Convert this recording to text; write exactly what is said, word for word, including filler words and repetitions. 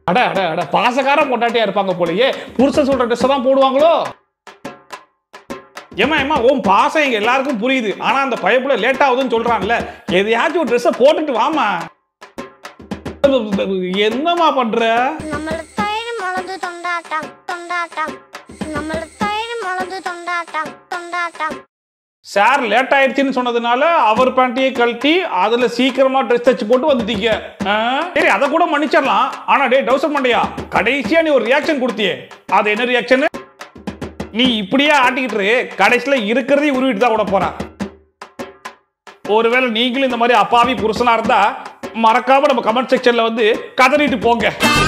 அட அட அட பாசக்கார பொண்டாட்டியா இருப்பாங்க போலயே. புருஷன் சொல்ற ட்ரெஸ் தான் போடுவாங்களோ? ஏமா ஏமா உன் பாசம் எங்க எல்லாருக்கும் புரியுது. ஆனா அந்த பயப்புல லேட் ஆகுதுன்னு சொல்றான்ல, எதையாச்சும் ஒரு ட்ரெஸ் போட்டுட்டு வாமா. என்னமா பண்ற? நம்மள தயிர் மலந்து தொண்டாட்டம் தொண்டாட்டம் நம்மள தயிர் மலந்து தொண்டாட்டம் தொண்டாட்டம். சார் லேட் ஆயிடுச்சுன்னு சொன்னதுனால அவர் பேண்டையே கழட்டி அதுல சீக்கிரமா ட்ரெஸ் தச்சு போட்டு வந்துட்டீங்க. சரி அதை கூட மன்னிச்சிடலாம். ஆனா டே டவுசர் மண்டையா, கடைசியா நீ ஒரு ரியாக்ஷன் கொடுத்தியே, அது என்ன ரியாக்ஷன்? நீ இப்படியே ஆட்டிக்கிட்டு கடைசியில இருக்கிறதையும் உருவிட்டு தான் விட போறான். ஒருவேளை நீங்களும் இந்த மாதிரி அப்பாவி புருஷனா இருந்தா மறக்காம நம்ம கமெண்ட் செக்ஷன்ல வந்து கதறிட்டு போங்க.